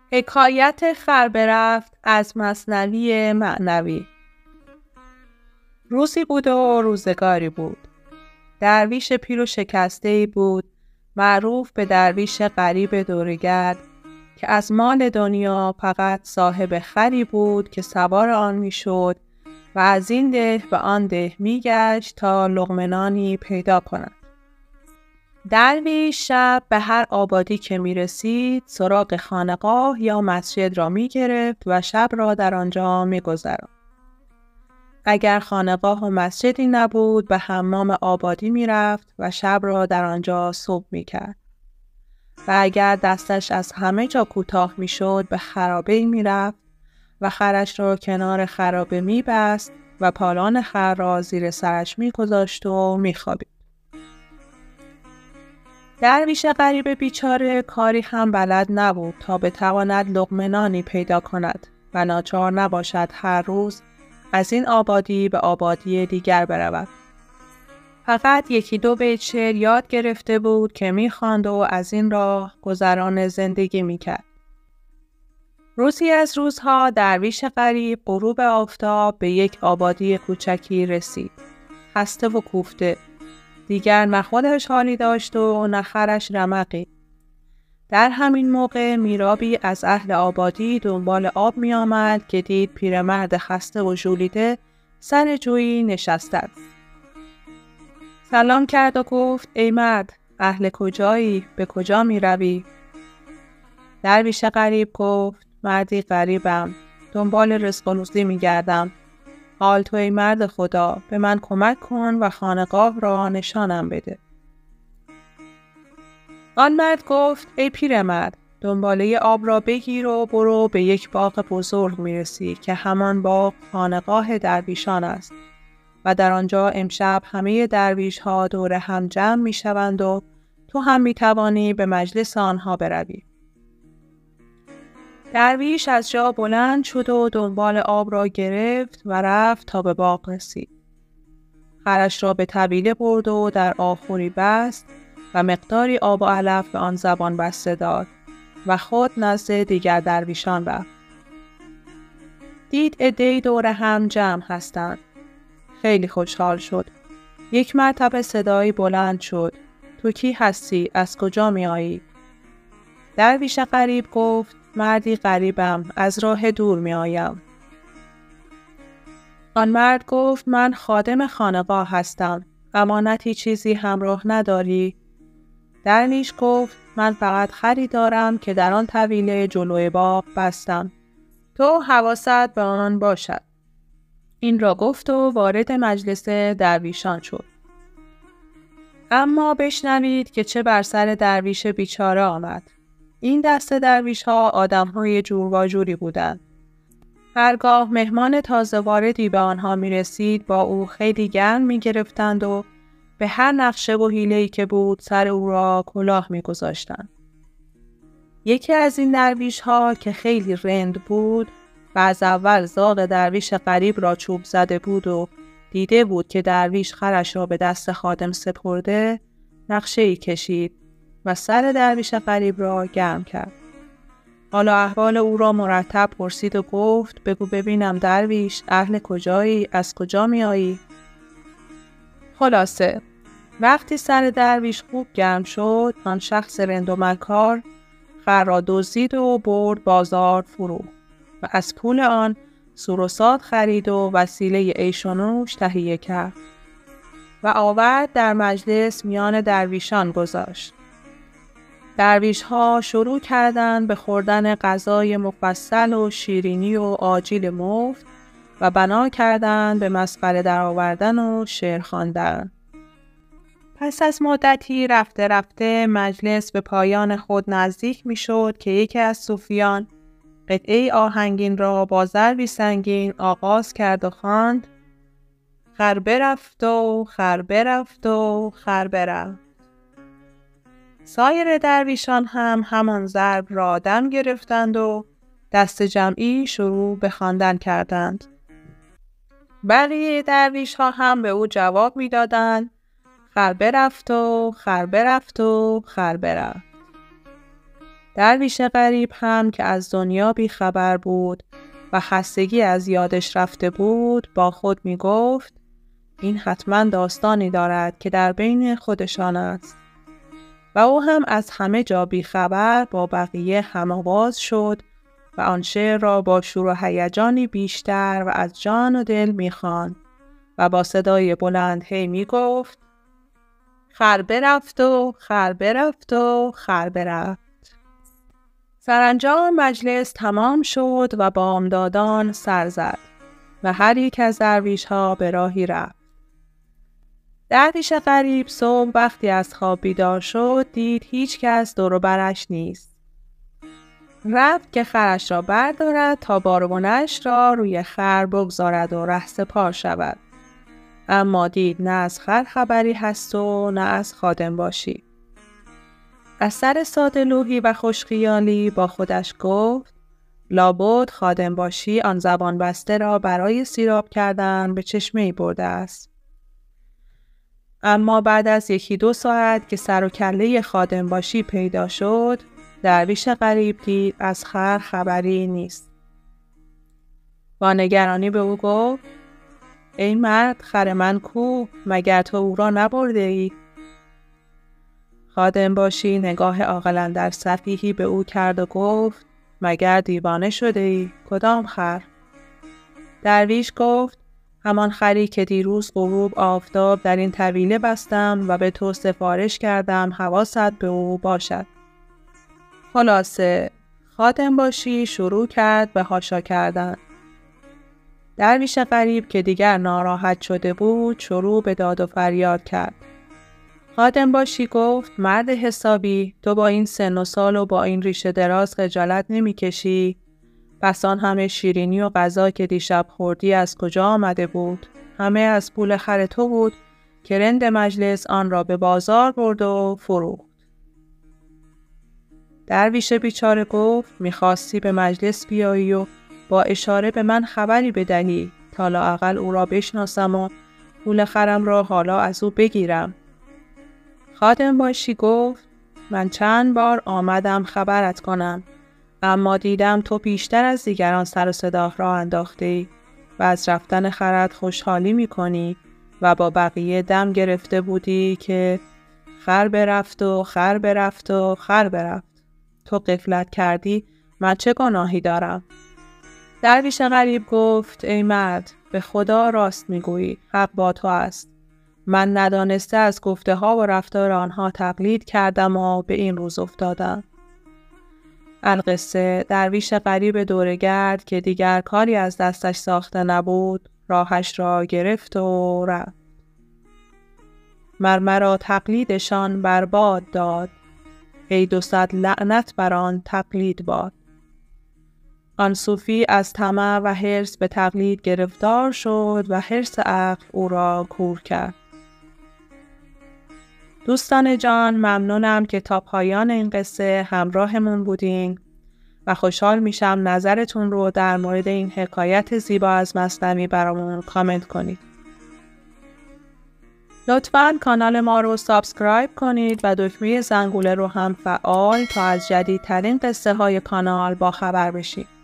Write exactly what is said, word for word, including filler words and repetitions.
حکایت خر برفت از مثنوی معنوی. روزی بود و روزگاری بود. درویش پیر و شکسته‌ای بود، معروف به درویش غریب دورگرد که از مال دنیا فقط صاحب خری بود که سوار آن میشد و از این ده به آن ده میگشت تا لقمه نانی پیدا کند. درویش شب به هر آبادی که می رسید سراغ خانقاه یا مسجد را می گرفت و شب را در آنجا می گذراند. اگر خانقاه و مسجدی نبود به حمام آبادی می رفت و شب را در آنجا صبح می کرد. و اگر دستش از همه جا کوتاه می شد به خرابه می رفت و خرش را کنار خرابه می بست و پالان خر را زیر سرش می گذاشت و می خوابید. درویش غریب بیچاره کاری هم بلد نبود تا بتواند لقمه نانی پیدا کند و ناچار نباشد هر روز از این آبادی به آبادی دیگر برود. فقط یکی دو بیت شعر یاد گرفته بود که می‌خواند و از این راه گذران زندگی می‌کرد. روزی از روزها درویش غریب غروب آفتاب به یک آبادی کوچکی رسید. خسته و کوفته، دیگر نه خودش حالی داشت و نه خرش رمقی. در همین موقع میرابی از اهل آبادی دنبال آب می آمد که دید پیرمرد خسته و ژولیده سر جویی نشسته است. سلام کرد و گفت ای مرد، اهل کجایی؟ به کجا می روی؟ درویش غریب گفت مردی غریبم، دنبال رزق و روزی می گردم. حال تو ای مرد خدا به من کمک کن و خانقاه را نشانم بده. آن مرد گفت ای پیرمرد، دنباله آب را بگیر و برو به یک باغ بزرگ میرسی که همان باغ خانقاه درویشان است و در آنجا امشب همه درویش ها دور هم جمع می شوند و تو هم می توانی به مجلس آنها بروی. درویش از جا بلند شد و دنبال آب را گرفت و رفت تا به باغ رسید. خرش را به طویله برد و در آخوری بست و مقداری آب و علف به آن زبان بسته داد و خود نزد دیگر درویشان رفت. دید عده‌ای دور هم جمع هستند. خیلی خوشحال شد. یک مرتبه صدایی بلند شد. تو کی هستی؟ از کجا می آیی؟ درویش غریب گفت مردی غریبم، از راه دور می آیم. آن مرد گفت من خادم خانقاه هستم. امانتی چیزی همراه نداری؟ درویش گفت من فقط خری دارم که در آن طویله جلوی باغ بستم. تو حواست به آن باشد. این را گفت و وارد مجلس درویشان شد. اما بشنوید که چه بر سر درویش بیچاره آمد. این دست درویش ها آدم های جور و جوری بودند. هرگاه مهمان تازه واردی به آنها می رسید با او خیلی گرم می گرفتند و به هر نقشه و حیله‌ای که بود سر او را کلاه می گذاشتند. یکی از این درویش ها که خیلی رند بود و از اول زاغ درویش غریب را چوب زده بود و دیده بود که درویش خرش را به دست خادم سپرده، نقشه‌ای کشید و سر درویش غریب را گرم کرد. حالا احوال او را مرتب پرسید و گفت بگو ببینم درویش، اهل کجایی؟ از کجا می آیی؟ خلاصه وقتی سر درویش خوب گرم شد، آن شخص رند و مکار خر را دزدید و برد بازار فرو و از پول آن سوروساد خرید و وسیله عیش و نوش تهیه کرد و آورد در مجلس میان درویشان گذاشت. درویش ها شروع کردند به خوردن غذای مفصل و شیرینی و آجیل مفت و بنا کردند به مسخره در آوردن و شعر خواندن. پس از مدتی رفته رفته مجلس به پایان خود نزدیک می شد که یکی از صوفیان قطعه آهنگین را با ضربی سنگین آغاز کرد و خواند خر برفت و خر برفت و خر برفت. سایر درویشان هم همان ضرب را دم گرفتند و دست جمعی شروع به خواندن کردند. بقیه درویش ها هم به او جواب می دادند خر برفت و خر برفت و خر برفت. درویش غریب هم که از دنیا بی خبر بود و خستگی از یادش رفته بود با خود می گفت این حتما داستانی دارد که در بین خودشان است. و او هم از همه جا بی خبر با بقیه هم‌آواز شد و آن شعر را با شور و هیجانی بیشتر و از جان و دل می خواند و با صدای بلند هی می گفت خر برفت و خر برفت و خر برفت. سرانجام مجلس تمام شد و بامدادان سر زد و هر یک از درویش ها به راهی رفت. درویش غریب صبح وقتی از خواب بیدار شد دید هیچ کس دور و برش نیست. رفت که خرش را بردارد تا بارگونش را روی خر بگذارد و رهسپار شود. اما دید نه از خر خبری هست و نه از خادم باشی. از سر ساده‌لوحی و خوشخیالی با خودش گفت لابد خادم باشی آن زبان بسته را برای سیراب کردن به چشمه‌ای برده است. اما بعد از یکی دو ساعت که سر و کله خادم باشی پیدا شد درویش غریب دید از خر خبری نیست. با نگرانی به او گفت ای مرد خر من کو؟ مگر تو او را نبرده ای؟ خادم باشی نگاه عاقلانه در سفیهی به او کرد و گفت مگر دیوانه شده ای؟ کدام خر؟ درویش گفت همان خری که دیروز غروب آفتاب در این طویله بستم و به تو سفارش کردم حواست به او باشد. خلاصه خادم باشی شروع کرد به هاشا کردن. درویش غریب که دیگر ناراحت شده بود شروع به داد و فریاد کرد. خادم باشی گفت مرد حسابی تو با این سن و سال و با این ریشه دراز خجالت نمی کشی؟ پس آن همه شیرینی و غذا که دیشب خوردی از کجا آمده بود؟ همه از پول خر تو بود که رند مجلس آن را به بازار برد و فروخت. درویش بیچاره گفت میخواستی به مجلس بیایی و با اشاره به من خبری بدهی تا لااقل او را بشناسم و پول خرم را حالا از او بگیرم. خادم باشی گفت من چند بار آمدم خبرت کنم اما دیدم تو بیشتر از دیگران سر و صدا راه انداختی و از رفتن خرت خوشحالی میکنی و با بقیه دم گرفته بودی که خر برفت و خر برفت و خر برفت. تو غفلت کردی من چه گناهی دارم؟ درویش غریب گفت ای مرد به خدا راست میگویی، حق با تو است. من ندانسته از گفته ها و رفتار آنها تقلید کردم و به این روز افتادم. القصه درویش غریب دورگرد که دیگر کاری از دستش ساخته نبود راهش را گرفت و رفت. مر مرا تقلیدشان برباد داد، ای دو صد لعنت بر آن تقلید باد. آن صوفی از طمع و حرص به تقلید گرفتار شد و حرص عقل او را کور کرد. دوستان جان ممنونم که تا پایان این قصه همراهمون بودین و خوشحال میشم نظرتون رو در مورد این حکایت زیبا از مثنوی برامون کامنت کنید. لطفاً کانال ما رو سابسکرایب کنید و دکمه زنگوله رو هم فعال تا از جدیدترین قصه های کانال با خبر بشید.